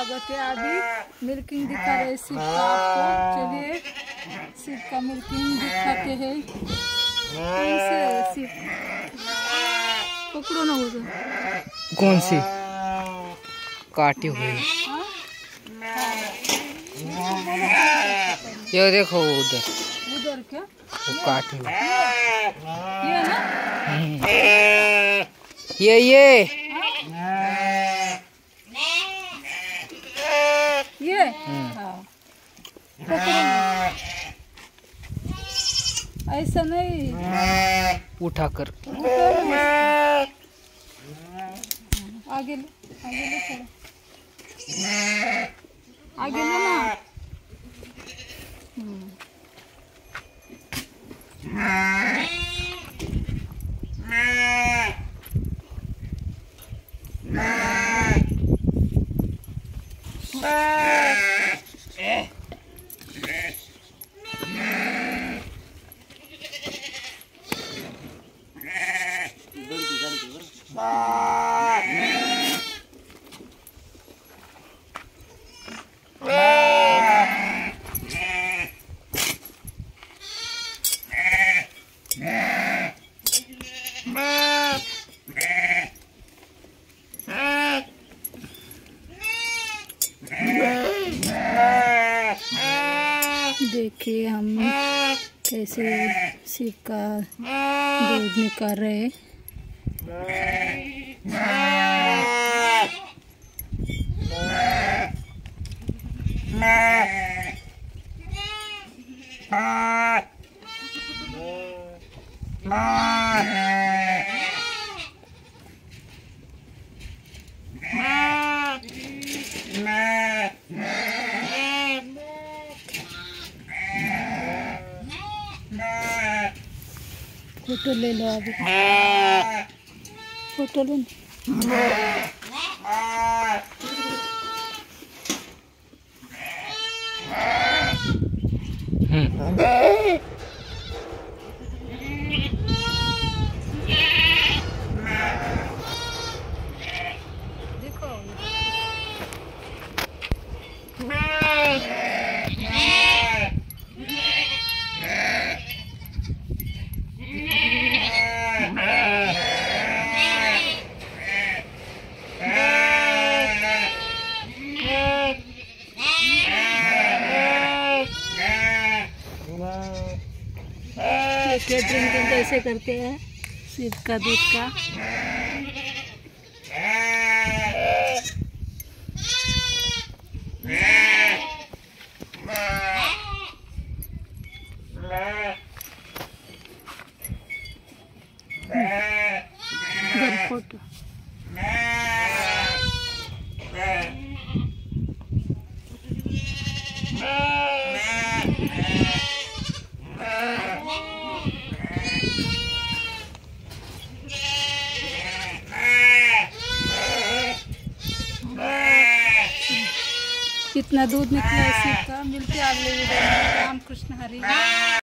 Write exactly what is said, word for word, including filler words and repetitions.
स्वागत है। अभी मिल्किंग दिखा रहे हैं शिव का आपको। चलिए शिव का मिल्किंग दिखाते हैं। कैसे है शिव? पकड़ो ना उधर। कौन सी? काटी हुई। ये देखो उधर उधर क्या वो काटी हुई। ये ना ये ये ये हाँ। ऐसा नहीं उठाकर आगे ले आगे ले थोड़ा आगे ले ना। हम्म देखिए हम कैसे शिव का दूध निकाल रहे हैं। फोटो ले लो अभी। फोटो ले देखो। ड्रिंकिंग कैसे करते हैं शिव का दूध का। फोटो कितना दूध निकला है शिव का। मिलते अगले वीडियो में। राम कृष्ण हरि।